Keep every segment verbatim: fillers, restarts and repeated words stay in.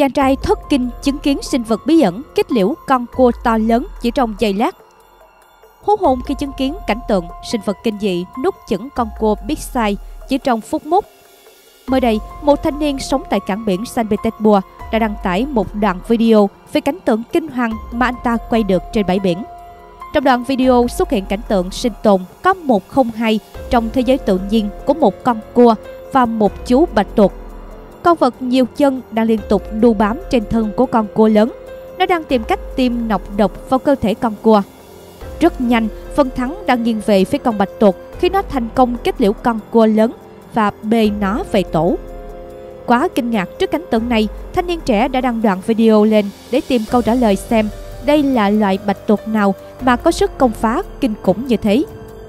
Chàng trai thất kinh chứng kiến sinh vật bí ẩn kết liễu con cua to lớn chỉ trong giây lát. Hú hồn khi chứng kiến cảnh tượng sinh vật kinh dị nuốt chửng con cua big size chỉ trong phút mốt. Mới đây, một thanh niên sống tại cảng biển Saint Petersburg đã đăng tải một đoạn video về cảnh tượng kinh hoàng mà anh ta quay được trên bãi biển. Trong đoạn video xuất hiện cảnh tượng sinh tồn có một không hai trong thế giới tự nhiên của một con cua và một chú bạch tuộc. Con vật nhiều chân đang liên tục đu bám trên thân của con cua lớn. Nó đang tìm cách tiêm nọc độc vào cơ thể con cua. Rất nhanh, phần thắng đang nghiêng về phía con bạch tuộc khi nó thành công kết liễu con cua lớn và bê nó về tổ. Quá kinh ngạc trước cảnh tượng này, thanh niên trẻ đã đăng đoạn video lên để tìm câu trả lời xem đây là loại bạch tuộc nào mà có sức công phá kinh khủng như thế.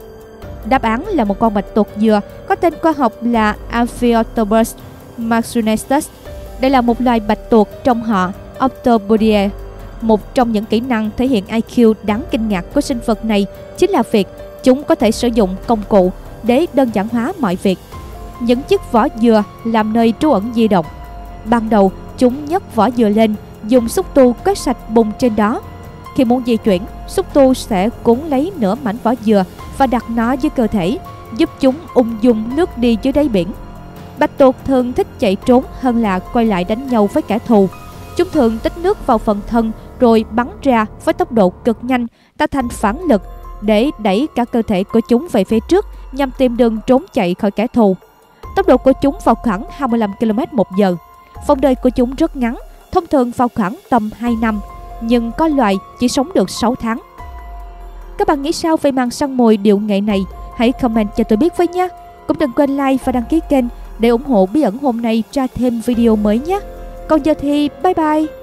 Đáp án là một con bạch tuộc dừa có tên khoa học là Amphiotomus marsuensis. Đây là một loài bạch tuộc trong họ Octobodiae. Một trong những kỹ năng thể hiện i kiu đáng kinh ngạc của sinh vật này chính là việc chúng có thể sử dụng công cụ để đơn giản hóa mọi việc. Những chiếc vỏ dừa làm nơi trú ẩn di động. Ban đầu, chúng nhấc vỏ dừa lên, dùng xúc tu quét sạch bùn trên đó. Khi muốn di chuyển, xúc tu sẽ cuốn lấy nửa mảnh vỏ dừa và đặt nó dưới cơ thể, giúp chúng ung dung lướt đi dưới đáy biển. Bạch tuộc thường thích chạy trốn hơn là quay lại đánh nhau với kẻ thù. Chúng thường tích nước vào phần thân rồi bắn ra với tốc độ cực nhanh, tạo thành phản lực để đẩy cả cơ thể của chúng về phía trước nhằm tìm đường trốn chạy khỏi kẻ thù. Tốc độ của chúng vào khoảng hai mươi lăm ki lô mét một giờ. Vòng đời của chúng rất ngắn, thông thường vào khoảng tầm hai năm, nhưng có loài chỉ sống được sáu tháng. Các bạn nghĩ sao về màn săn mồi điệu nghệ này? Hãy comment cho tôi biết với nhé. Cũng đừng quên like và đăng ký kênh để ủng hộ bí ẩn hôm nay ra thêm video mới nhé. Còn giờ thì bye bye!